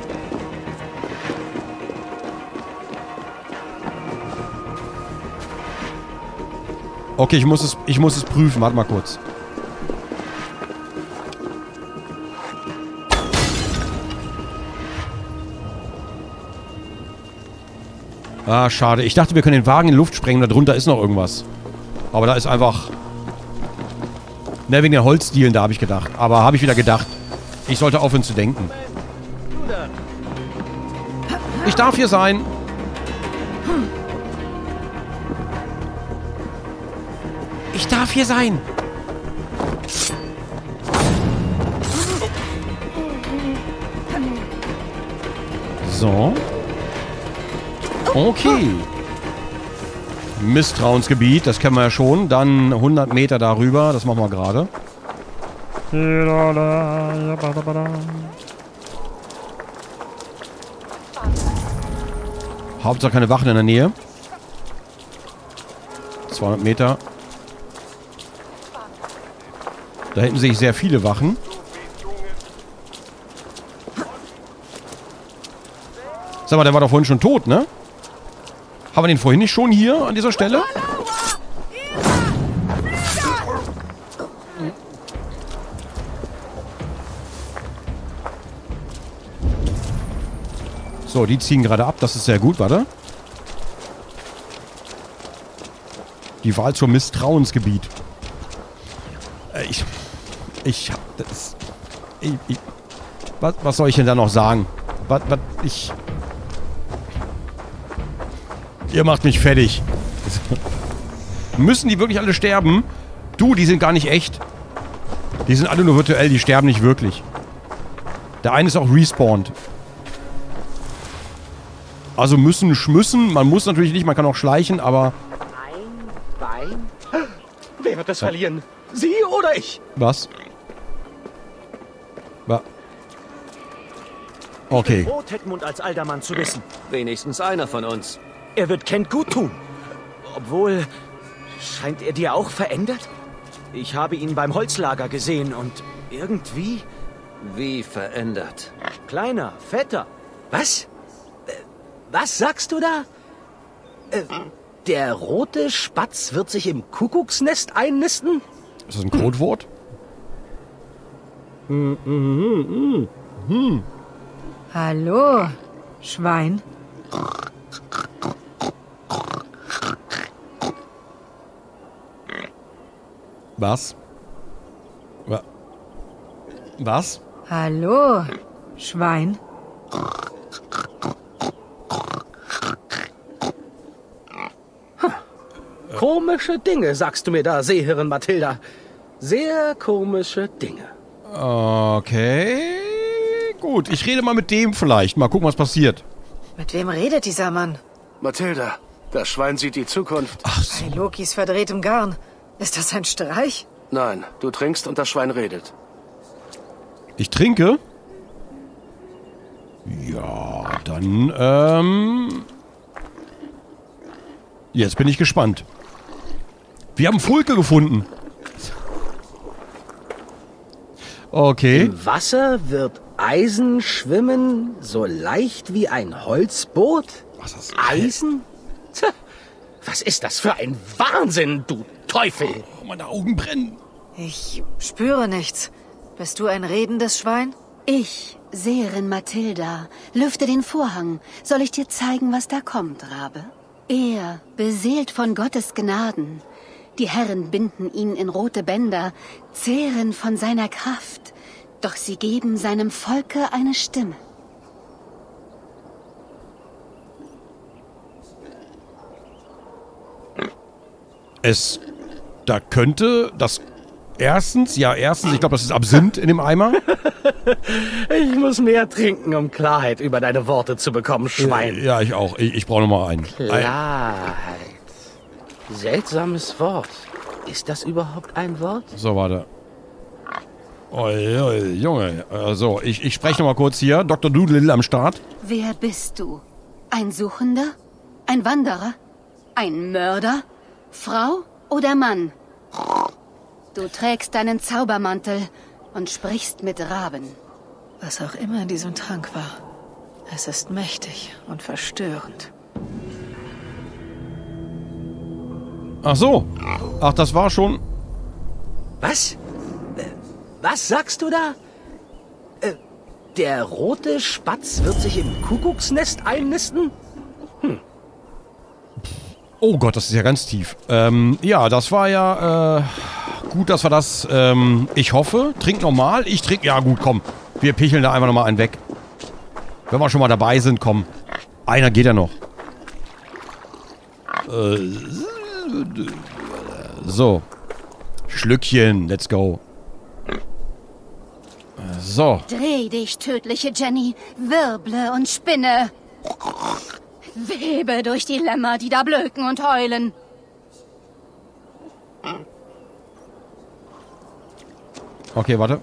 Okay, ich muss es, ich muss es prüfen. Warte mal kurz. Ah, schade. Ich dachte, wir können den Wagen in die Luft sprengen. Da drunter ist noch irgendwas. Aber da ist einfach... Ne, wegen den Holzdielen, da habe ich gedacht. Aber habe ich wieder gedacht, ich sollte aufhören zu denken. Ich darf hier sein. Ich darf hier sein. So. Okay. Misstrauensgebiet, das kennen wir ja schon. Dann hundert Meter darüber, das machen wir gerade. Hauptsache keine Wachen in der Nähe. zweihundert Meter. Da hinten sehe ich sehr viele Wachen. Sag mal, der war doch vorhin schon tot, ne? Haben wir den vorhin nicht schon hier an dieser Stelle? So, die ziehen gerade ab. Das ist sehr gut, warte. Die Wahl zum Misstrauensgebiet. Äh, ich... Ich hab das... Ich, ich, was, was soll ich denn da noch sagen? Was, was, ich... Ihr macht mich fertig. Müssen die wirklich alle sterben? Du, die sind gar nicht echt. Die sind alle nur virtuell, die sterben nicht wirklich. Der eine ist auch respawned. Also müssen, schmüssen. Man muss natürlich nicht, man kann auch schleichen, aber... Ein Bein? Wer wird das ja. verlieren? Sie oder ich? Was? Was? Okay. Ich bin froh, Tedmund als Aldermann zu wissen. Wenigstens einer von uns. Er wird Kent gut tun. Obwohl, scheint er dir auch verändert? Ich habe ihn beim Holzlager gesehen und irgendwie... Wie verändert? Kleiner, fetter. Was? Äh, was sagst du da? Äh, der rote Spatz wird sich im Kuckucksnest einnisten? Ist das ein Codewort? Hm, hm, hm, hm. Hallo, Schwein. Was? Wa Was? Hallo, Schwein. Komische Dinge, sagst du mir da, Seherin Mathilda. Sehr komische Dinge. Okay. Gut, ich rede mal mit dem vielleicht. Mal gucken, was passiert. Mit wem redet dieser Mann? Mathilda, das Schwein sieht die Zukunft. Ach so. Bei Lokis verdrehtem Garn. Ist das ein Streich? Nein, du trinkst und das Schwein redet. Ich trinke? Ja, dann, ähm... Jetzt bin ich gespannt. Wir haben Fulke gefunden. Okay. Im Wasser wird Eisen schwimmen, so leicht wie ein Holzboot? Was ist das? Eisen? Tja, was ist das für ein Wahnsinn, du Teufel! Oh, meine Augen brennen. Ich spüre nichts. Bist du ein redendes Schwein? Ich, Seherin Mathilda, lüfte den Vorhang. Soll ich dir zeigen, was da kommt, Rabe? Er, beseelt von Gottes Gnaden. Die Herren binden ihn in rote Bänder, zehren von seiner Kraft. Doch sie geben seinem Volke eine Stimme. Es... Da könnte das... Erstens, ja, erstens, ich glaube, das ist Absinth in dem Eimer. Ich muss mehr trinken, um Klarheit über deine Worte zu bekommen, Schwein. Ja, ich auch. Ich, ich brauche noch mal einen. Klarheit. Seltsames Wort. Ist das überhaupt ein Wort? So, warte. Oi, oi, Junge. Also, ich, ich spreche noch mal kurz hier. Doktor Doodle am Start. Wer bist du? Ein Suchender? Ein Wanderer? Ein Mörder? Frau oder Mann? Du trägst deinen Zaubermantel und sprichst mit Raben. Was auch immer in diesem Trank war. Es ist mächtig und verstörend. Ach so. Ach, das war schon... Was? Äh, Was sagst du da? Äh, der rote Spatz wird sich im Kuckucksnest einnisten? Hm. Oh Gott, das ist ja ganz tief. Ähm, ja, das war ja... Äh, gut, dass wir das... Ähm, ich hoffe, trink normal. Ich trink... Ja gut, komm. Wir picheln da einfach nochmal einen weg. Wenn wir schon mal dabei sind, komm. Einer geht ja noch. Äh, so. Schlückchen, let's go. So. Dreh dich, tödliche Jenny, wirble und spinne. Webe durch die Lämmer, die da blöken und heulen. Okay, warte.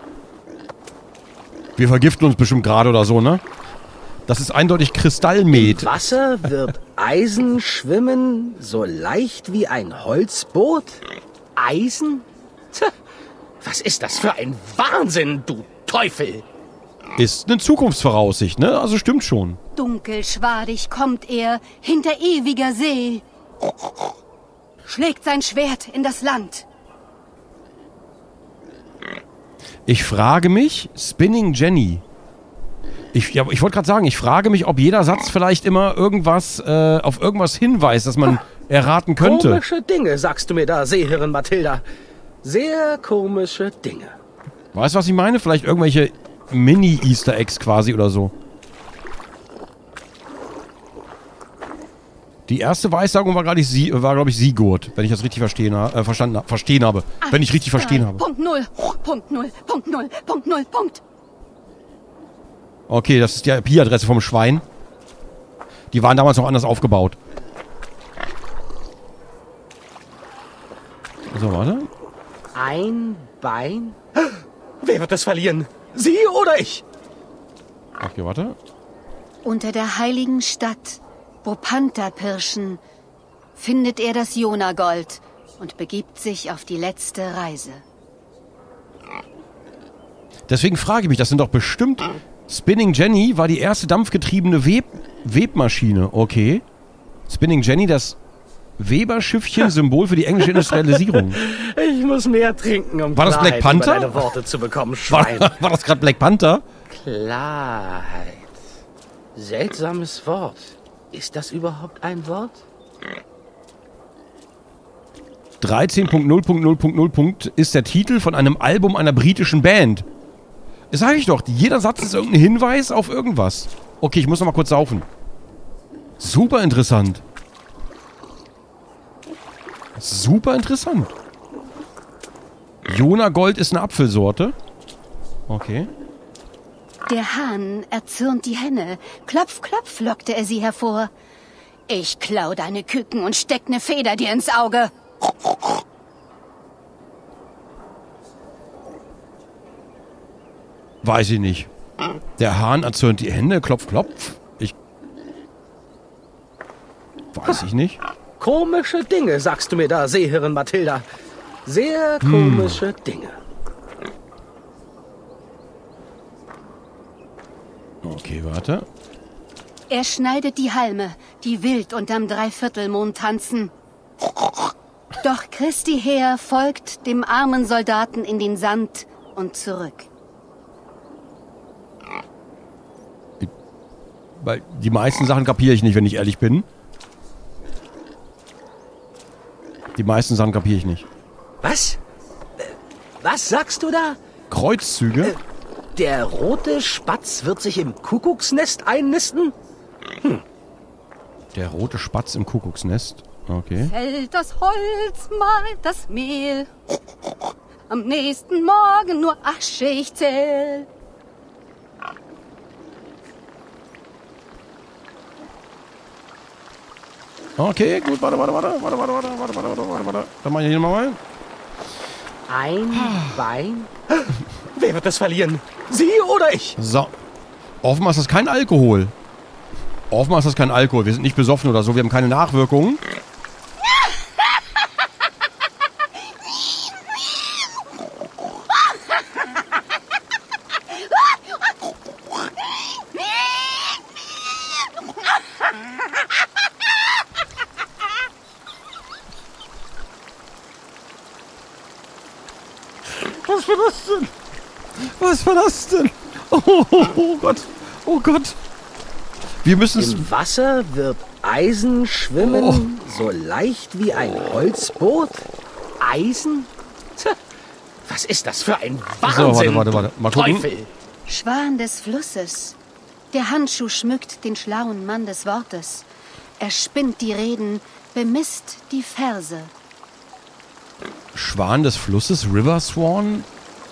Wir vergiften uns bestimmt gerade oder so, ne? Das ist eindeutig Kristallmet. Im Wasser wird Eisen schwimmen, so leicht wie ein Holzboot? Eisen? Tja, was ist das für ein Wahnsinn, du Teufel! Ist eine Zukunftsvoraussicht, ne? Also stimmt schon. Dunkelschwadig kommt er hinter ewiger See. Schlägt sein Schwert in das Land. Ich frage mich, Spinning Jenny. Ich, ja, ich wollte gerade sagen, ich frage mich, ob jeder Satz vielleicht immer irgendwas äh, auf irgendwas hinweist, dass man erraten könnte. Komische Dinge, sagst du mir da, Seeherrin Mathilda. Sehr komische Dinge. Weißt du, was ich meine? Vielleicht irgendwelche Mini-Easter Eggs quasi oder so. Die erste Weissagung war, glaube ich, glaub ich, Sigurd, wenn ich das richtig verstehen, äh, verstanden, verstehen habe. Eins, wenn ich richtig drei, verstehen habe. Punkt null, Punkt null, Punkt null, Punkt null, Punkt. Okay, das ist die I P-Adresse vom Schwein. Die waren damals noch anders aufgebaut. So, warte. Ein Bein? Wer wird das verlieren? Sie oder ich? Okay, warte. Unter der heiligen Stadt, wo Panther pirschen, findet er das Jonagold und begibt sich auf die letzte Reise. Deswegen frage ich mich, das sind doch bestimmt... Spinning Jenny war die erste dampfgetriebene Web Webmaschine. Okay. Spinning Jenny, das Weberschiffchen, Symbol für die englische Industrialisierung. Ich muss mehr trinken, um war das Black Panther? Deine Worte zu bekommen, Schwein. War, war das gerade Black Panther? Klarheit. Seltsames Wort. Ist das überhaupt ein Wort? dreizehn Punkt null Punkt null Punkt null ist der Titel von einem Album einer britischen Band. Das sage ich doch. Jeder Satz ist irgendein Hinweis auf irgendwas. Okay, ich muss noch mal kurz saufen. Super interessant. Super interessant. Jonagold ist eine Apfelsorte. Okay. Der Hahn erzürnt die Henne. Klopf, klopf, lockte er sie hervor. Ich klau deine Küken und steck ne Feder dir ins Auge. Weiß ich nicht. Der Hahn erzürnt die Hände, klopf, klopf. Ich... Weiß ich nicht. Komische Dinge, sagst du mir da, Seeherrin Mathilda. Sehr komische hm. Dinge. Okay, warte. Er schneidet die Halme, die wild unterm Dreiviertelmond tanzen. Doch Christi Heer folgt dem armen Soldaten in den Sand und zurück. Weil die meisten Sachen kapiere ich nicht, wenn ich ehrlich bin. Die meisten Sachen kapiere ich nicht. Was? Äh, was sagst du da? Kreuzzüge? Äh, der rote Spatz wird sich im Kuckucksnest einnisten? Hm. Der rote Spatz im Kuckucksnest? Okay. Fällt das Holz, malt das Mehl. Am nächsten Morgen nur Asche ich zähl. Okay, gut, warte, warte, warte, warte, warte, warte, warte, warte, warte, warte, warte. Dann mach ich hier nochmal. Ein Wein? Wer wird das verlieren? Sie oder ich? So. Offenbar ist das kein Alkohol. Offenbar ist das kein Alkohol. Wir sind nicht besoffen oder so. Wir haben keine Nachwirkungen. Was war das denn? Was war das denn? Oh, oh, oh Gott. Oh Gott. Wir müssen es... Im Wasser wird Eisen schwimmen, oh. so leicht wie ein Holzboot? Eisen? Tja, was ist das für ein Wahnsinn, so, warte, warte, warte. Mal gucken. Teufel? Schwan des Flusses. Der Handschuh schmückt den schlauen Mann des Wortes. Er spinnt die Reden, bemisst die Verse. Schwan des Flusses, River Swan?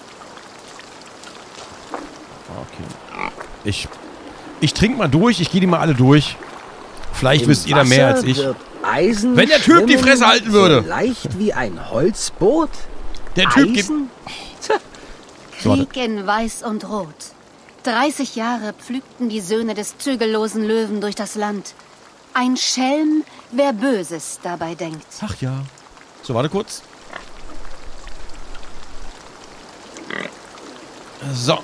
Okay. Ich, ich trinke mal durch, ich gehe die mal alle durch. Vielleicht Im wisst ihr da mehr als ich. Eisen Wenn der Typ die Fresse halten würde. So leicht wie ein Holzboot? Der Typ gibt... Krieg in Weiß und Rot. dreißig Jahre pflügten die Söhne des zügellosen Löwen durch das Land. Ein Schelm, wer Böses dabei denkt. Ach ja. So, warte kurz. So.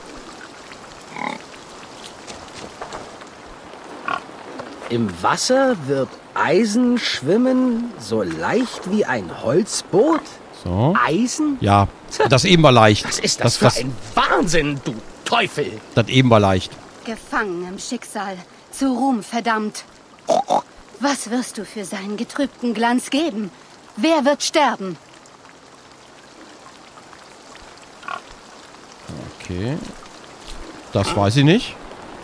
Im Wasser wird Eisen schwimmen, so leicht wie ein Holzboot? So. Eisen? Ja, das eben war leicht. Was ist das das, für das, ein Wahnsinn, du Teufel? Das eben war leicht. Gefangen im Schicksal, zu Ruhm verdammt. Was wirst du für seinen getrübten Glanz geben? Wer wird sterben? Okay. Das weiß ich nicht.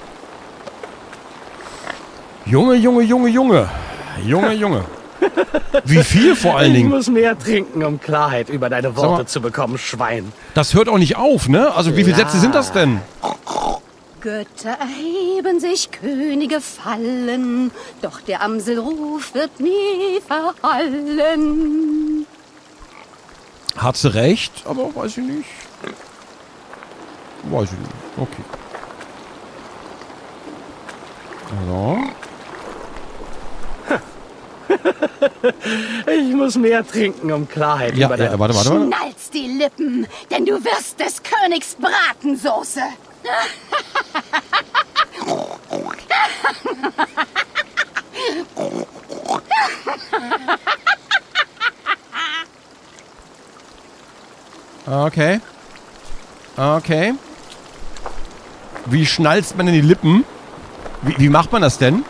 Junge, Junge, Junge, Junge. Junge, Junge. Wie viel vor allen Dingen? Ich muss mehr trinken, um Klarheit über deine Worte zu bekommen, Schwein. Das hört auch nicht auf, ne? Also wie viele Sätze sind das denn? Götter erheben sich, Könige fallen, doch der Amselruf wird nie verhallen. Hat sie recht, aber weiß ich nicht. Weiß ich nicht. Okay. So. Ich muss mehr trinken, um Klarheit ja, über deine... Ja, warte, warte, warte. Schnalz die Lippen, denn du wirst des Königs Bratensoße. Okay. Okay. Wie schnalzt man denn die Lippen? Wie, wie macht man das denn?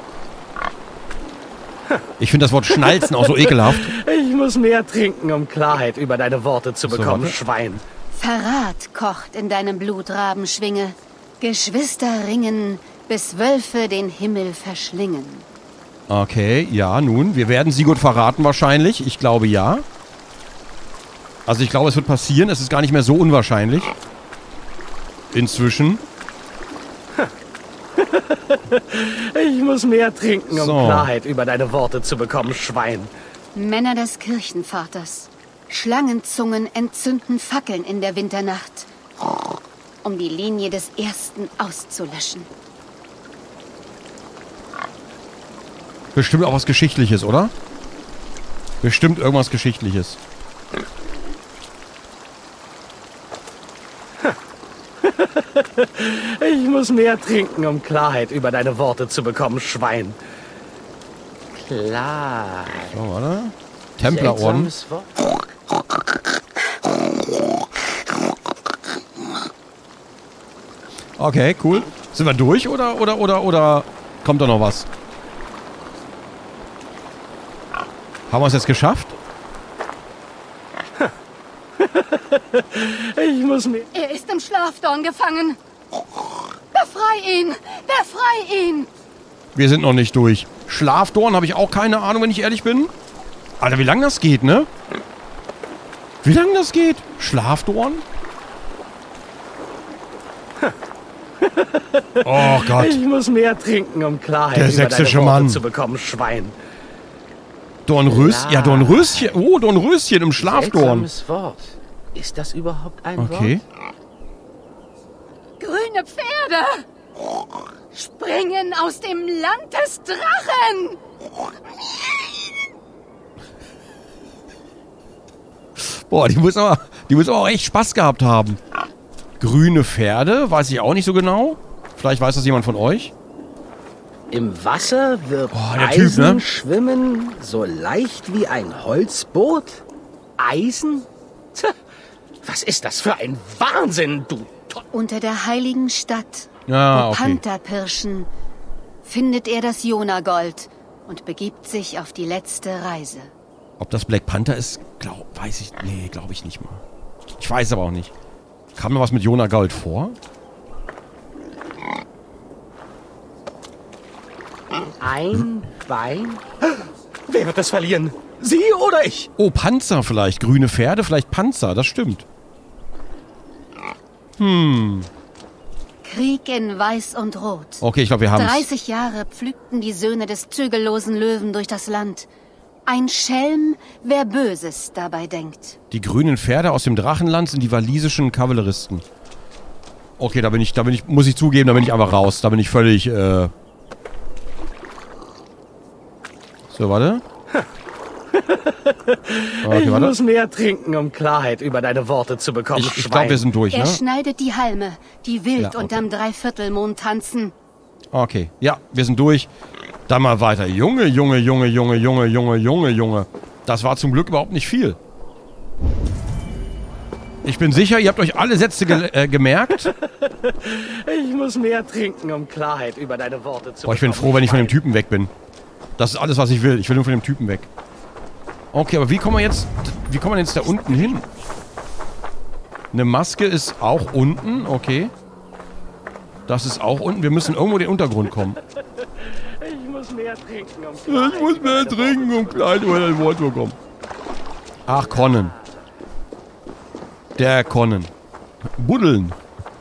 Ich finde das Wort schnalzen auch so ekelhaft. Ich muss mehr trinken, um Klarheit über deine Worte zu bekommen, so, Schwein. Verrat kocht in deinem Blut, Rabenschwinge. Geschwister ringen, bis Wölfe den Himmel verschlingen. Okay, ja, nun. Wir werden Sigurd verraten wahrscheinlich. Ich glaube, ja. Also ich glaube, es wird passieren. Es ist gar nicht mehr so unwahrscheinlich. Inzwischen. Ich muss mehr trinken, um so. Klarheit über deine Worte zu bekommen, Schwein. Männer des Kirchenvaters. Schlangenzungen entzünden Fackeln in der Winternacht, um die Linie des Ersten auszulöschen. Bestimmt auch was Geschichtliches, oder? Bestimmt irgendwas Geschichtliches. Ich muss mehr trinken, um Klarheit über deine Worte zu bekommen, Schwein. Klar. So, warte. Templerorden. Okay, cool. Sind wir durch oder oder oder oder kommt da noch was? Haben wir es jetzt geschafft? Ich muss mir... Er ist im Schlafdorn gefangen. Befrei ihn! Befrei ihn! Wir sind noch nicht durch. Schlafdorn habe ich auch keine Ahnung, wenn ich ehrlich bin. Alter, wie lange das geht, ne? Wie lange das geht? Schlafdorn? Oh Gott. Ich muss mehr trinken, um Klarheit Der über sächsische deine Worte Mann zu bekommen, Schwein. Dornröschen. Ja, Dornröschen. Oh, Dornröschen im Schlafdorn. Seltsames Wort. Ist das überhaupt ein Okay. Wort? Grüne Pferde! Springen aus dem Land des Drachen! Boah, die muss aber, die muss aber auch echt Spaß gehabt haben. Grüne Pferde, weiß ich auch nicht so genau. Vielleicht weiß das jemand von euch. Im Wasser wird Oh, der Eisen Typ, ne? schwimmen, so leicht wie ein Holzboot? Eisen? Tja, was ist das für ein Wahnsinn, du... To- Unter der heiligen Stadt, Ah, wo okay. Panther pirschen, findet er das Jonagold und begibt sich auf die letzte Reise. Ob das Black Panther ist, glaub, weiß ich, nee, glaube ich nicht mal. Ich weiß aber auch nicht. Kam mir was mit Jonagold vor? Ein Bein? Wer wird das verlieren? Sie oder ich? Oh, Panzer vielleicht. Grüne Pferde, vielleicht Panzer. Das stimmt. Hm. Krieg in Weiß und Rot. Okay, ich glaube, wir haben es. dreißig Jahre pflügten die Söhne des zügellosen Löwen durch das Land. Ein Schelm, wer Böses dabei denkt. Die grünen Pferde aus dem Drachenland sind die walisischen Kavalleristen. Okay, da bin ich, da bin ich, muss ich zugeben, da bin ich einfach raus. Da bin ich völlig, äh... So, warte. Okay, ich warte. muss mehr trinken, um Klarheit über deine Worte zu bekommen. Ich, ich glaube, wir sind durch, Er ne? schneidet die Halme, die wild Ja, okay. unterm Dreiviertelmond tanzen. Okay, ja, wir sind durch. Dann mal weiter. Junge, Junge, Junge, Junge, Junge, Junge, Junge, Junge. Das war zum Glück überhaupt nicht viel. Ich bin sicher, ihr habt euch alle Sätze ge äh, gemerkt. Ich muss mehr trinken, um Klarheit über deine Worte zu Boah, ich bin bekommen. froh, wenn ich von dem Typen weg bin. Das ist alles, was ich will. Ich will nur von dem Typen weg. Okay, aber wie kommen wir jetzt... Wie kommen wir jetzt da unten hin? Eine Maske ist auch unten. Okay. Das ist auch unten. Wir müssen irgendwo in den Untergrund kommen. Ich muss mehr trinken, um Ich muss mehr trinken, um klein über dein Wort zu kommen. Ach, Conan. Der Conan. Buddeln.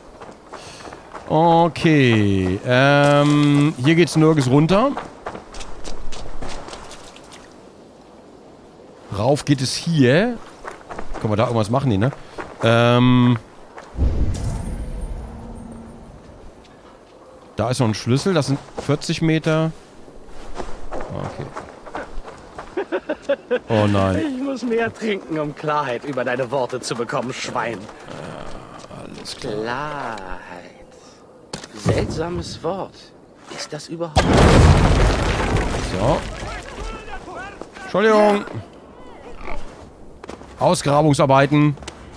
Okay. Ähm, hier geht's nirgends runter. Rauf geht es hier. Können wir da irgendwas machen? Nee, ne? Ähm. Da ist noch ein Schlüssel. Das sind vierzig Meter. Okay. Oh nein. Ich muss mehr trinken, um Klarheit über deine Worte zu bekommen, Schwein. Ja, alles klar. Klarheit. Seltsames Wort. Ist das überhaupt... So. Entschuldigung. Ausgrabungsarbeiten.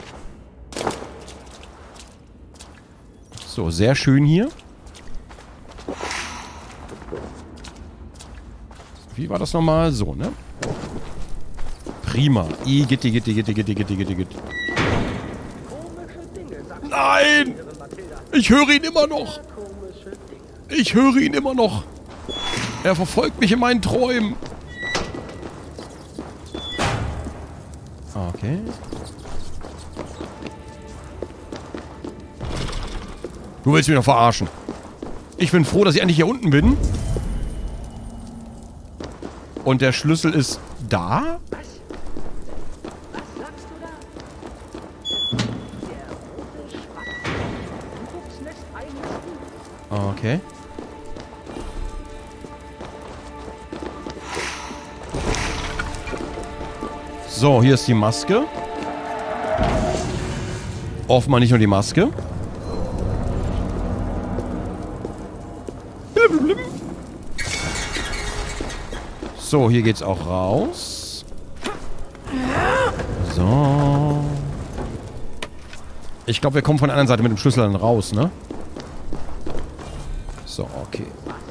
So, sehr schön hier. Wie war das nochmal? So, ne? Prima. I, gitti, gitti, gitti, gitti, gitti, gitti, gitti. Nein! Ich höre ihn immer noch. Ich höre ihn immer noch. Er verfolgt mich in meinen Träumen. Okay. Du willst mich noch verarschen. Ich bin froh, dass ich endlich hier unten bin. Und der Schlüssel ist da? Okay. So, hier ist die Maske. Offenbar nicht nur die Maske. So, hier geht's auch raus. So. Ich glaube, wir kommen von der anderen Seite mit dem Schlüssel dann raus, ne? So, okay.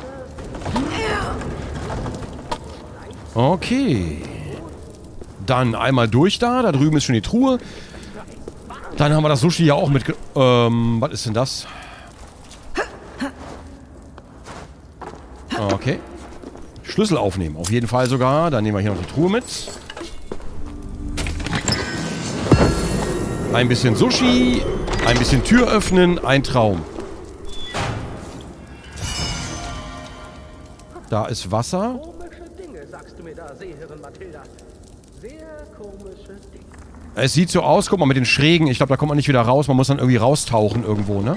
Okay. Dann einmal durch da. Da drüben ist schon die Truhe. Dann haben wir das Sushi ja auch mit... Ähm, was ist denn das? Okay. Schlüssel aufnehmen. Auf jeden Fall sogar. Dann nehmen wir hier noch die Truhe mit. Ein bisschen Sushi. Ein bisschen Tür öffnen. Ein Traum. Da ist Wasser. wir da, Seherin Mathilda. Sehr komische Dinge. Es sieht so aus, guck mal, mit den Schrägen. Ich glaube, da kommt man nicht wieder raus. Man muss dann irgendwie raustauchen irgendwo, ne?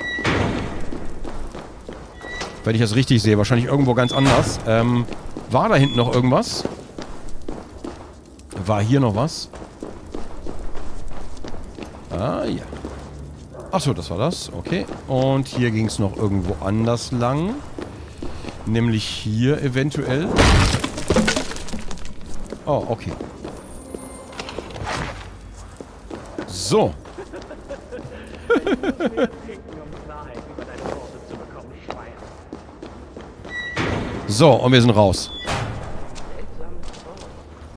Wenn ich das richtig sehe. Wahrscheinlich irgendwo ganz anders. Ähm, war da hinten noch irgendwas? War hier noch was? Ah, ja. Achso, das war das. Okay. Und hier ging es noch irgendwo anders lang. Nämlich hier eventuell. Oh, okay. So. So, und wir sind raus.